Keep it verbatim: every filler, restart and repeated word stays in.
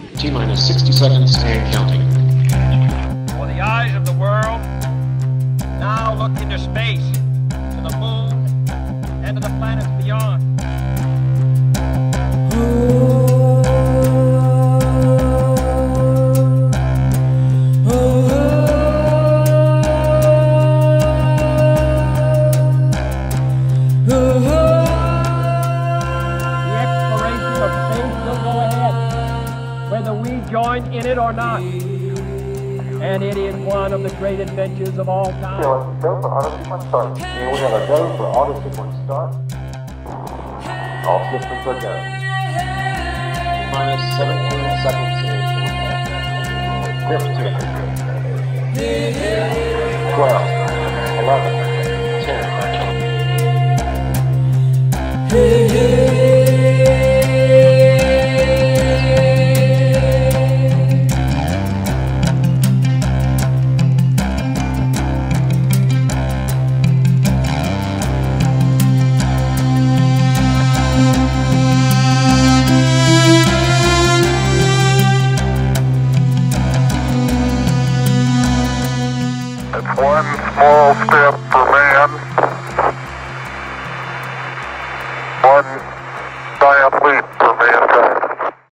T-minus sixty seconds and counting. For the eyes of the world now look into space, to the moon, and to the planets beyond. Whether we join in it or not. And it is one of the great adventures of all time. So let's go for auto sequence start. And we have a go for auto sequence start. All systems are go. Minus seventeen seconds and fifteen. twelve. eleven. ten. It's one small step for